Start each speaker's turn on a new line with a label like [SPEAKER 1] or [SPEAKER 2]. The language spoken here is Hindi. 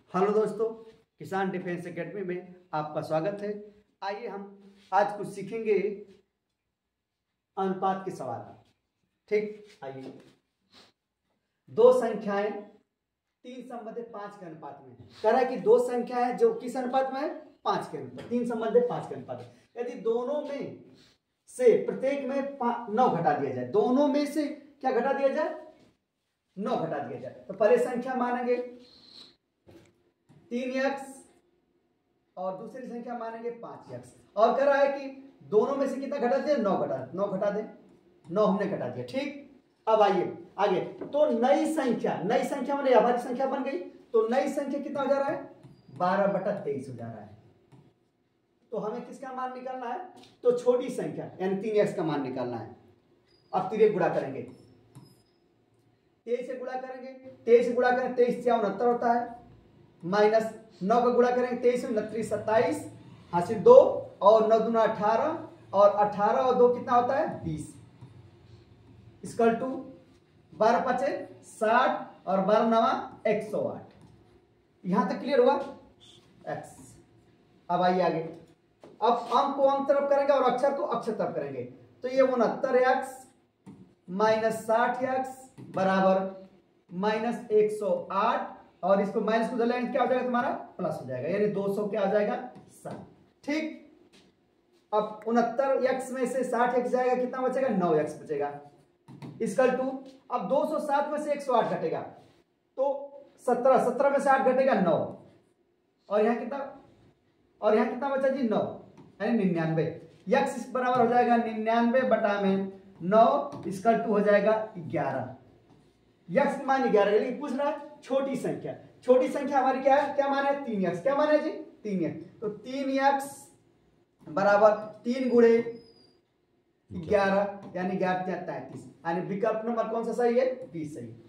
[SPEAKER 1] हेलो दोस्तों, किसान डिफेंस एकेडमी में आपका स्वागत है। आइए हम आज कुछ सीखेंगे अनुपात के सवाल। ठीक, आइए। दो संख्याएं 3 संबंधित 5 के अनुपात में कह रहा है कि दो संख्या है जो किस अनुपात में है, 5 के अनुपात। 3 संबंधित 5 के अनुपात। यदि दोनों में से प्रत्येक में 9 घटा दिया जाए, दोनों में से क्या घटा दिया जाए, 9 घटा दिया जाए, तो पहले संख्या मानेंगे 3x और दूसरी संख्या मानेंगे 5x। और कह रहा है कि दोनों में से कितना घटा दिया, 9 घटा दे। 9 हमने घटा दिया। ठीक, अब आइए आगे। तो नई संख्या माने अभाज्य संख्या बन गई। तो नई संख्या कितना हो जा रहा है, 12/23 हो जा रहा है। तो हमें किसका मान निकालना है, तो छोटी संख्या यानी 3x का मान निकालना है। अब तिरक गुणा करेंगे, 23 से गुणा करेंगे, 23 से गुणा करें 23 से 69 होता है, माइनस 9 का गुणा करेंगे 23 से 29 27 हासिल 2 और 9 दूना 18 और 18 और 2 कितना होता है 20 इक्वल टू 12 5 60 और 12 9 108। यहां तक क्लियर हुआ x। अब आइए आगे। अब अंक को अंक तरफ करेंगे और अक्षर को अक्षर तरफ करेंगे। तो ये 69x माइनस 60x बराबर माइनस 108 और इसको माइनस को डालेंगे क्या हो जाएगा, तुम्हारा प्लस हो जाएगा, यानी 200 क्या आ जाएगा 7। ठीक, अब 69x में से 60x जाएगा, कितना बचेगा 9x बचेगा इक्वल टू। अब 207 में से 108 घटेगा तो 17 में से 8 घटेगा 9 और यहाँ कितना बचा जी 9 यानी 99। x बराबर हो जाएगा 99 बटा में 9 इक्वल टू हो जाएगा 11। x मान 11, लेकिन पूछ रहा है छोटी संख्या हमारी क्या है, क्या मान है 3x। क्या मान है जी 3x। तो 3x बराबर 3 गुणे 11 यानी 11 33 यानी विकल्प नंबर कौन सा सही है, 20 सही।